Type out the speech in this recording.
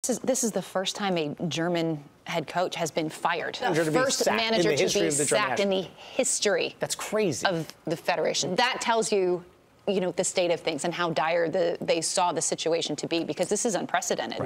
This is the first time a German head coach has been fired. The first manager to be sacked in the history. That's crazy. Of the Federation. That tells you, the state of things and how dire they saw the situation to be, because this is unprecedented.